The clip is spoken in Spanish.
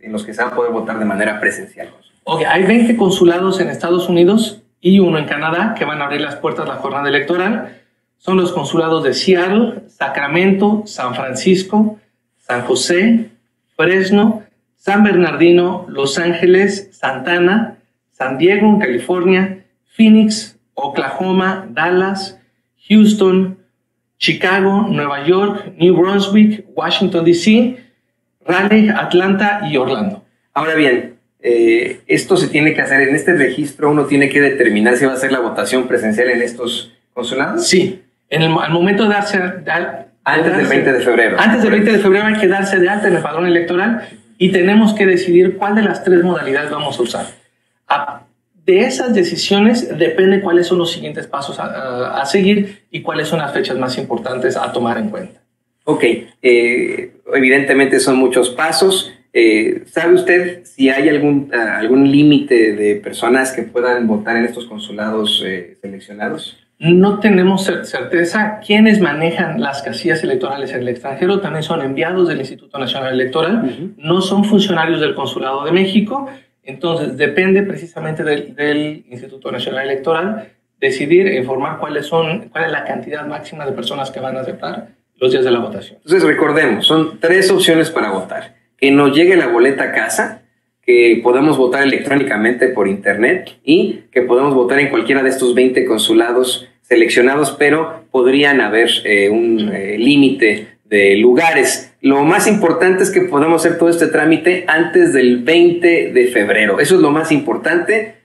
en los que se va a poder votar de manera presencial? Okay, hay 20 consulados en Estados Unidos y uno en Canadá que van a abrir las puertas a la jornada electoral. Son los consulados de Seattle, Sacramento, San Francisco, San José, Fresno, San Bernardino, Los Ángeles, Santa Ana, San Diego en California, Phoenix, Oklahoma, Dallas, Houston, Chicago, Nueva York, New Brunswick, Washington D.C., Raleigh, Atlanta y Orlando. Ahora bien, esto se tiene que hacer en este registro. Uno tiene que determinar si va a ser la votación presencial en estos consulados. Sí, al momento de darse antes del 20 de febrero. Antes del 20 de febrero hay que darse de alta en el padrón electoral y tenemos que decidir cuál de las 3 modalidades vamos a usar. De esas decisiones depende cuáles son los siguientes pasos a seguir y cuáles son las fechas más importantes a tomar en cuenta. Ok, evidentemente son muchos pasos. ¿Sabe usted si hay algún límite de personas que puedan votar en estos consulados seleccionados? No tenemos certeza. Quienes manejan las casillas electorales en el extranjero también son enviados del Instituto Nacional Electoral, no son funcionarios del Consulado de México. Entonces, depende precisamente del Instituto Nacional Electoral decidir e informar cuál es la cantidad máxima de personas que van a aceptar los días de la votación. Entonces, recordemos, son 3 opciones para votar. Que nos llegue la boleta a casa, que podamos votar electrónicamente por internet y que podamos votar en cualquiera de estos 20 consulados seleccionados, pero podrían haber un límite de lugares. Lo más importante es que podamos hacer todo este trámite antes del 20 de febrero. Eso es lo más importante.